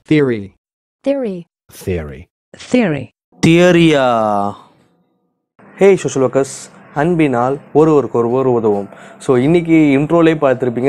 Theory. Theory. Theory. Theory. Theory. Hey social workers, அன்பினால் ஒருவருக்கொருவர் உதவும். ஸோ இன்றைக்கி இன்ட்ரோலே பார்த்துருப்பீங்க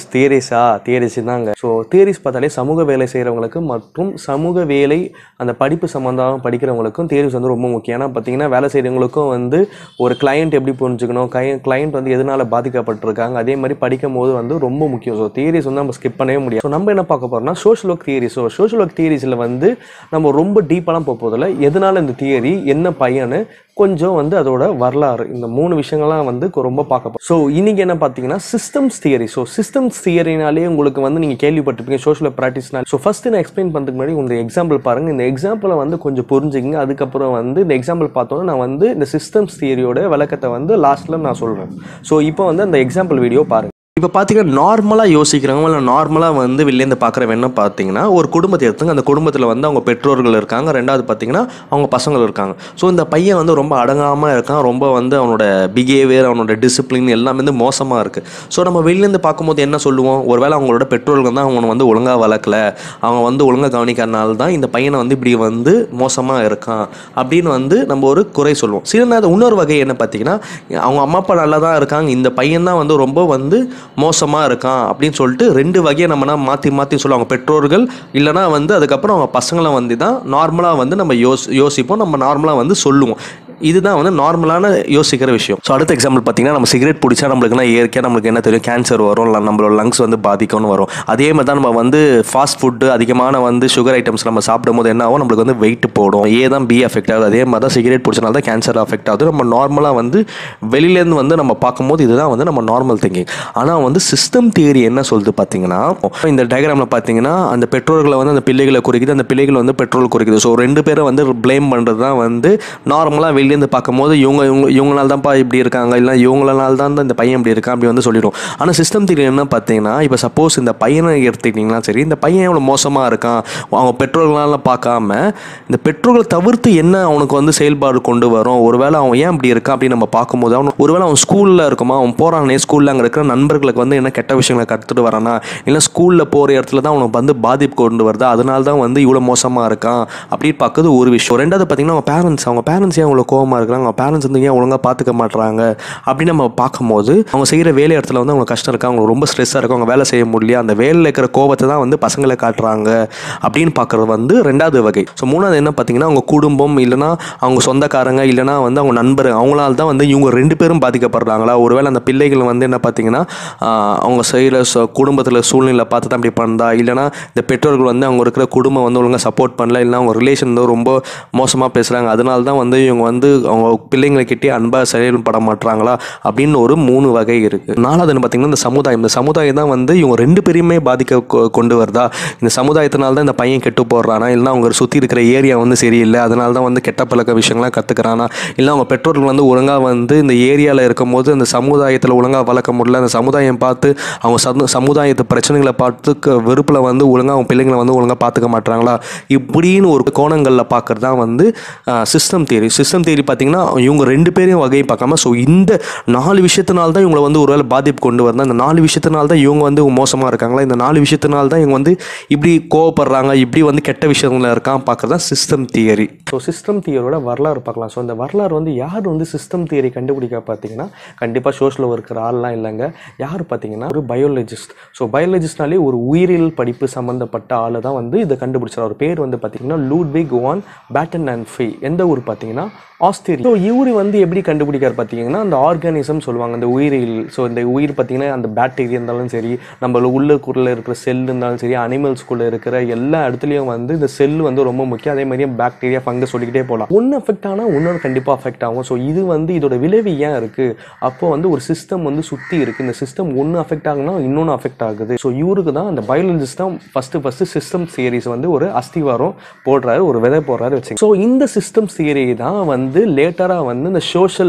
தியரிஸ் தாங்க. ஸோ தியரிஸ் பார்த்தாலே சமூக வேலை செய்கிறவங்களுக்கு மற்றும் சமூக வேலை அந்த படிப்பு சம்மந்தமாக படிக்கிறவங்களுக்கும் தியரிஸ் வந்து ரொம்ப முக்கியம். ஏன்னா பார்த்தீங்கன்னா வேலை செய்கிறவங்களுக்கும் வந்து ஒரு கிளையண்ட் எப்படி புரிஞ்சுக்கணும், கிளையண்ட் வந்து எதனால் பாதிக்கப்பட்டிருக்காங்க, அதே மாதிரி படிக்கும் போது வந்து ரொம்ப முக்கியம். ஸோ தியரிஸ் வந்து நம்ம ஸ்கிப் பண்ணவே முடியாது. ஸோ நம்ம என்ன பார்க்க போகிறோம்னா social work theory. So social work தியரிஸில் வந்து நம்ம ரொம்ப டீப்பாலாம் போகிறதில்ல, எதனால் இந்த தியரி என்ன பயனு கொஞ்சம் வந்து அதோட வரலாறு, இந்த 3 விஷயங்கள்லாம் வந்து ரொம்ப பார்க்க. ஸோ இன்னைக்கு என்ன பார்த்தீங்கன்னா சிஸ்டம்ஸ் தியரி. ஸோ சிஸ்டம்ஸ் தியரினாலே உங்களுக்கு வந்து நீங்கள் கேள்விப்பட்டிருப்பீங்க சோஷியல் ப்ராக்டிஸ்னால். ஸோ ஃபர்ஸ்ட் நான் எக்ஸ்பிளைன் பண்ணுறதுக்கு முன்னாடி உங்களுக்கு எக்ஸாம்பிள் பாருங்கள். இந்த எக்ஸாம்பிளை வந்து கொஞ்சம் புரிஞ்சுங்க. அதுக்கப்புறம் வந்து இந்த எக்ஸாம்பிள் பார்த்தோன்னா நான் வந்து இந்த சிஸ்டம்ஸ் தியரியோட விளக்கத்தை வந்து லாஸ்ட்டில் நான் சொல்கிறேன். ஸோ இப்போ வந்து அந்த எக்ஸாம்பிள் வீடியோ பாருங்கள். இப்போ பார்த்தீங்கன்னா நார்மலாக யோசிக்கிறவங்க இல்லை நார்மலாக வந்து வெளிலேருந்து பார்க்குறவங்க என்ன பார்த்தீங்கன்னா ஒரு குடும்பத்தை எடுத்துங்க. அந்த குடும்பத்தில் வந்து அவங்க பெற்றோர்கள் இருக்காங்க, ரெண்டாவது பார்த்தீங்கன்னா அவங்க பசங்கள் இருக்காங்க. ஸோ இந்த பையன் வந்து ரொம்ப அடங்காமல் இருக்கான், ரொம்ப வந்து அவனோட பிஹேவியர் அவனோட டிசிப்ளின் எல்லாமே வந்து மோசமாக இருக்குது. ஸோ நம்ம வெளிலேருந்து பார்க்கும்போது என்ன சொல்லுவோம், ஒருவேளை அவங்களோட பெற்றோர்கள் தான் அவனை வந்து ஒழுங்காக வளர்க்கல, அவங்க வந்து ஒழுங்காக கவனிக்கிறனால தான் இந்த பையனை வந்து இப்படி வந்து மோசமாக இருக்கான் அப்படின்னு வந்து நம்ம ஒரு குறை சொல்லுவோம். சில நேரம் இன்னொரு வகை என்ன பார்த்தீங்கன்னா அவங்க அம்மா அப்பா நல்லா தான் இருக்காங்க, இந்த பையன் தான் வந்து ரொம்ப வந்து மோசமாக இருக்கான் அப்படின்னு சொல்லிட்டு 2 வகையை நம்ம மாற்றி சொல்லுவாங்க. பெற்றோர்கள் இல்லைனா வந்து அதுக்கப்புறம் அவங்க பசங்களை வந்து தான் நார்மலாக வந்து நம்ம யோசிப்போம், நம்ம நார்மலாக வந்து சொல்லுவோம். இதுதான் வந்து நார்மலான யோசிக்கிற விஷயம். ஸோ அடுத்த எக்ஸாம்பிள் பார்த்தீங்கன்னா நம்ம சிகரெட் பிடிச்சா நம்மளுக்குனா இயற்கையாக நம்மளுக்கு என்ன தெரியும், கேன்சர் வரும், இல்லை நம்மளோட லங்ஸ் வந்து பாதிக்கும்னு வரும். அதே மாதிரி தான் நம்ம வந்து ஃபாஸ்ட் ஃபுட்டு அதிகமான வந்து சுகர் ஐட்டம்ஸ் நம்ம சாப்பிடும் போது என்ன ஆகும், நம்மளுக்கு வந்து வெயிட் போடும், தான் பி அஃபெக்ட் ஆகுது. அதே மாதிரி தான் சிகரெட் பிடிச்சனால தான் கேன்சர் அஃபெக்ட் ஆகுது. நம்ம நார்மலாக வந்து வெளியிலேருந்து வந்து நம்ம பார்க்கும்போது இதுதான் வந்து நம்ம நார்மல் திங்கிங். ஆனால் வந்து சிஸ்டம் தியரி என்ன சொல்லுது பார்த்தீங்கன்னா இந்த டயக்ராமில் பார்த்தீங்கன்னா அந்த பெற்றோர்களை வந்து அந்த பிள்ளைகளை குறிக்குது, அந்த பிள்ளைகள் வந்து பெற்றோர்கள் குறிக்குது. ஸோ 2 பேரை வந்து ப்ளேம் பண்ணுறது தான் வந்து நார்மலாக வெளியிலேருந்து பார்க்கும்போது இவங்களால தான்ப்பா இப்படி இருக்காங்க, இல்லை இவங்களால தான் இந்த பையன் இப்படி இருக்கான் அப்படி வந்து சொல்லிடும். ஆனால் சிஸ்டம் தியரி என்ன பார்த்தீங்கன்னா இப்போ சப்போஸ் இந்த பையனை எடுத்துக்கிட்டிங்கன்னா சரி, இந்த பையன் எவ்வளோ மோசமாக இருக்கான், அவங்க பெற்றோர்களால் பார்க்காம இந்த பெற்றோர்களை தவிர்த்து என்ன அவனுக்கு வந்து செயல்பாடு கொண்டு வரும், ஒருவேளை அவன் ஏன் இப்படி இருக்கான் அப்படின்னு நம்ம பார்க்கும்போது ஒருவேளை அவன் ஸ்கூலில் இருக்குமா, அவன் போகிறானே ஸ்கூலில் அங்கே இருக்கிற நண்பர்களுக்கு வந்து என்ன கெட்ட விஷயங்களை கற்றுட்டு வரானா, இல்லை ஸ்கூலில் போகிற இடத்துல தான் அவனுக்கு வந்து பாதிப்பு கொண்டு வருதா, அதனால தான் வந்து இவ்வளோ மோசமாக இருக்கான் அப்படின்னு பார்க்குறது ஒரு விஷயம். ரெண்டாவது பார்த்தீங்கன்னா அவங்க பேரண்ட்ஸ் ஏன் அவ்வளோ கோவமாக இருக்கிறாங்க, அவங்க பேரண்ட்ஸ் வந்து ஏன் ஒழுங்காக பார்த்துக்க மாட்டுறாங்க அப்படின்னு நம்ம பார்க்கும்போது அவங்க செய்கிற வேலை இடத்துல வந்து அவங்க கஷ்டம் இருக்கா, அவங்க ரொம்ப ஸ்ட்ரெஸ்ஸாக இருக்கும், அவங்க வேலை செய்ய முடியல, அந்த வேலையில் இருக்கிற கோபத்தை தான் வந்து பசங்களை காட்டுறாங்க அப்படின்னு பார்க்குறது வந்து 2வது வகை. ஸோ 3வது என்ன பார்த்தீங்கன்னா அவங்க குடும்பம் இல்லைனா அவங்க சொந்தக்காரங்க இல்லைனா வந்து அவங்க நண்பர், அவங்களால தான் வந்து இவங்க 2 பேரும் பாதிக்கப்படுறாங்களா, ஒருவேளை அந்த பிள்ளைகள் வந்து என்ன பார்த்தீங்கன்னா அவங்க செய்கிற குடும்பத்தில் சூழ்நிலை பார்த்து தான் இப்படி பண்ணா, இல்லைனா இந்த பெற்றோர்கள் வந்து அவங்க இருக்கிற குடும்பம் வந்து ஒழுங்காக சப்போர்ட் பண்ணல, இல்லைனா அவங்க ரிலேஷன் வந்து ரொம்ப மோசமாக பேசுகிறாங்க, அதனால தான் வந்து இவங்க வந்து அவங்க பிள்ளைங்களை கிட்டே அன்பாக செயல்பட மாட்டுறாங்களா அப்படின்னு ஒரு 3 வகை இருக்குது. 4வது பார்த்தீங்கன்னா இந்த சமுதாயம் தான் வந்து இவங்க 2 பேரையுமே பாதிக்க கொண்டு வருதா, இந்த சமுதாயத்தினால தான் இந்த பையன் கெட்டு போடுறானா, இல்லைனா அவங்க சுற்றி இருக்கிற ஏரியா வந்து சரியில்லை அதனால தான் வந்து கெட்ட பழக்க விஷயங்கள்லாம் கற்றுக்கிறானா, இல்லை அவங்க பெற்றோர்கள் வந்து ஒழுங்காக வந்து இந்த ஏரியாவில் இருக்கும்போது அந்த சமுதாயத்தில் ஒழுங்காக வளர்க்க முடியல, அந்த சமுதாயம் பார்த்து அவங்க சமுதாயத்து பிரச்சனைகளை பார்த்து வெறுப்பில் வந்து ஒழுங்காக அவங்க பிள்ளைங்களை வந்து ஒழுங்காக பார்த்துக்க மாட்டாங்களா, இப்படின்னு ஒரு கோணங்களில் பார்க்குறது தான் வந்து சிஸ்டம் தியரி. சிஸ்டம் தியரி பார்த்தீங்கன்னா இவங்க 2 பேரையும் வகையை பார்க்காம ஸோ இந்த 4 விஷயத்தினால தான் இவங்களை வந்து ஒருவேளை பாதிப்பு கொண்டு வரணும், இந்த 4 விஷயத்தினால தான் இவங்க வந்து மோசமாக இருக்காங்களா, இந்த 4 விஷயத்தினால தான் இவங்க வந்து இப்படி கோவப்படுறாங்க, இப்படி வந்து கெட்ட விஷயங்கள இருக்கான் பார்க்குறது தான் சிஸ்டம் தியரி. ஸோ சிஸ்டம் தியரியோட வரலாறு பார்க்கலாம். ஸோ இந்த வரலாறு வந்து யார் வந்து சிஸ்டம் தியரி கண்டுபிடிக்க பார்த்தீங்கன்னா கண்டிப்பாக சோஷியல் ஒர்க்கர் ஆள்லாம் இல்லைங்க. யார் பார்த்தீங்கன்னா ஒரு பயாலஜிஸ்ட். ஸோ பயாலஜிஸ்ட்னாலே ஒரு உயிரியல் படிப்பு சம்மந்தப்பட்ட ஆள் தான் வந்து இதை கண்டுபிடிச்சார். அவர் பேர் வந்து பார்த்தீங்கன்னா லூட்விக் வான் பேட்டன் அண்ட் ஃபி. எந்த ஊர் பார்த்தீங்கன்னா ஆஸ்திரேலியா. ஸோ இவர் வந்து எப்படி கண்டுபிடிக்கார் பார்த்தீங்கன்னா அந்த ஆர்கானிசம் சொல்லுவாங்க, அந்த உயிரியல். ஸோ இந்த உயிர் பார்த்தீங்கன்னா அந்த பாக்டீரியா இருந்தாலும் சரி, நம்ம உள்ளுக்குள்ளே இருக்கிற செல் இருந்தாலும் சரி, அனிமல்ஸ்குள்ளே இருக்கிற எல்லா இடத்துலையும் வந்து இந்த செல் வந்து ரொம்ப முக்கியம். அதே மாதிரியே பாக்டீரியா ஃபங்கஸ் சொல்லிக்கிட்டே போகலாம். ஒன்று அஃபெக்ட் ஆனால் இன்னொரு கண்டிப்பாக அஃபெக்ட் ஆகும். ஸோ இது வந்து இதோட விளைவு ஏன் இருக்குது, அப்போ வந்து ஒரு சிஸ்டம் வந்து சுற்றி இருக்குது, இந்த சிஸ்டம் ஒன்று அஃபெக்ட் ஆகுனா இன்னொன்று அஃபெக்ட் ஆகுது. ஸோ இவருக்கு தான் அந்த பயாலஜிஸ்ட் தான் ஃபஸ்ட்டு சிஸ்டம் தியரிஸ் வந்து ஒரு அஸ்திவாரம் போடுறாரு, ஒரு விதை போடுறாரு வச்சு. ஸோ இந்த சிஸ்டம் தியரி தான் வந்து லேட்டராக வந்து இந்த சோஷியல்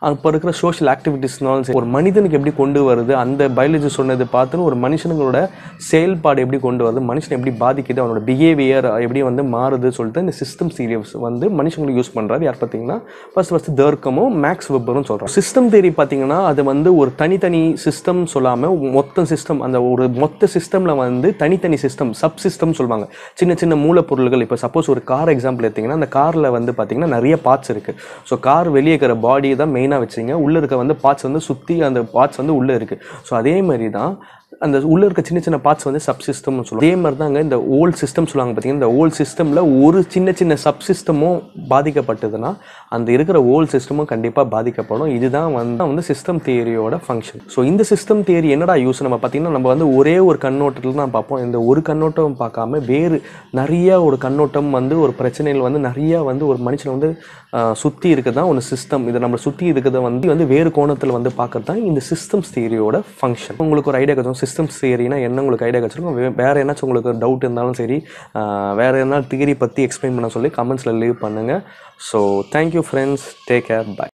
அப்போ இருக்கிற சோஷியல் ஆக்டிவிட்டீஸ்னாலும் சரி, ஒரு மனிதனுக்கு எப்படி கொண்டு வருது, அந்த பயாலஜி சொன்னது பார்த்துன்னு ஒரு மனுஷனுங்களோட செயல்பாடு எப்படி கொண்டு வருது, மனுஷன் எப்படி பாதிக்குது, அவனோட பிஹேவியர் எப்படி வந்து மாறுது சொல்லிட்டு இந்த சிஸ்டம் தியரிஸ் வந்து மனுஷங்களுக்கு யூஸ் பண்ணுறாரு. யார் பார்த்தீங்கன்னா ஃபர்ஸ்ட் தர்க்கமும் மேக்ஸ் வெப்பரும் சொல்கிறோம். சிஸ்டம் தியரி பார்த்தீங்கன்னா அது வந்து ஒரு தனித்தனி சிஸ்டம் சொல்லாமல் மொத்த சிஸ்டம், அந்த ஒரு மொத்த சிஸ்டமில் வந்து தனித்தனி சிஸ்டம், சப் சிஸ்டம் சொல்லுவாங்க. சின்ன சின்ன மூலப்பொருள்கள். இப்போ சப்போஸ் ஒரு கார் எக்ஸாம்பிள் எடுத்திங்கன்னா, அந்த காரில் வந்து பார்த்தீங்கன்னா நிறைய பார்ட்ஸ் இருக்குது. ஸோ கார் வெளியே இருக்கிற பாடியை தான் மெயினாக வச்சுங்க, உள்ளே இருக்க வந்து பார்ட்ஸ் வந்து சுற்றி அந்த பார்ட்ஸ் வந்து உள்ளே இருக்குது. ஸோ அதே மாதிரி தான் அந்த உள்ளே இருக்க சின்ன சின்ன பார்ட்ஸ் வந்து சப் சிஸ்டம்னு சொல்லுவாங்க. அதே மாதிரி தாங்க இந்த ஓல்ட் சிஸ்டம் சொல்லுவாங்க பார்த்தீங்கன்னா, இந்த ஓல்ட் சிஸ்டமில் ஒரு சின்ன சின்ன சப் சிஸ்டமும் பாதிக்கப்பட்டதுன்னா அந்த இருக்கிற ஓல்ட் சிஸ்டமும் கண்டிப்பாக பாதிக்கப்படும். இதுதான் வந்து சிஸ்டம் தியரியோட ஃபங்க்ஷன். ஸோ இந்த சிஸ்டம் தியரி என்னடா யூஸ் நம்ம பார்த்தீங்கன்னா, நம்ம வந்து ஒரே ஒரு கண்ணோட்டத்தில் தான் பார்ப்போம். இந்த ஒரு கண்ணோட்டம் பார்க்காம வேறு நிறைய ஒரு கண்ணோட்டம் வந்து ஒரு பிரச்சனைகள் வந்து நிறையா வந்து ஒரு மனுஷனை வந்து சுற்றி இருக்கிறது தான் ஒரு சிஸ்டம். இதை நம்ம சுற்றி இருக்கிறத வந்து வேறு கோணத்தில் வந்து பார்க்கறது தான் இந்த சிஸ்டம்ஸ் தியரியோட ஃபங்க்ஷன். உங்களுக்கு ஒரு ஐடியா கிடைக்கும் சிஸ்டம்ஸ் தியரினா என்ன, உங்களுக்கு ஐடியா கிடைச்சிருக்கும். வேறு ஏன்னாச்சும் உங்களுக்கு டவுட் இருந்தாலும் சரி, வேறு என்ன தியரி பற்றி எக்ஸ்பிளைன் பண்ண சொல்லி கமெண்ட்ஸில் லீவ் பண்ணுங்கள். So thank you friends, take care, by.